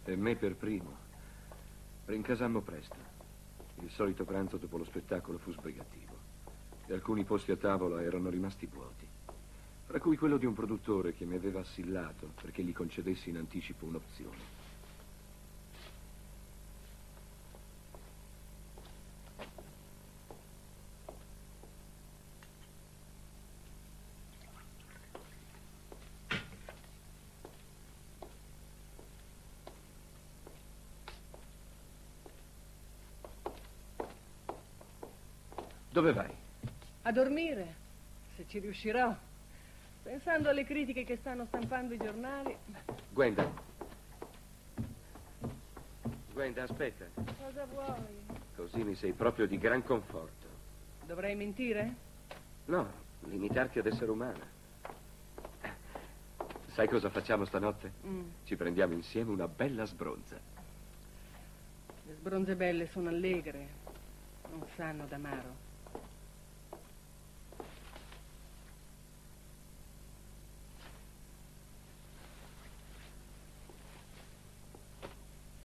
E me per primo. Rincasammo presto. Il solito pranzo dopo lo spettacolo fu sbrigativo. E alcuni posti a tavola erano rimasti vuoti. Fra cui quello di un produttore che mi aveva assillato perché gli concedessi in anticipo un'opzione. Dove vai? A dormire, se ci riuscirò. Pensando alle critiche che stanno stampando i giornali. Gwenda. Gwenda, aspetta. Cosa vuoi? Così mi sei proprio di gran conforto. Dovrei mentire? No, limitarti ad essere umana. Sai cosa facciamo stanotte? Ci prendiamo insieme una bella sbronza. Le sbronze belle sono allegre, non sanno d'amaro.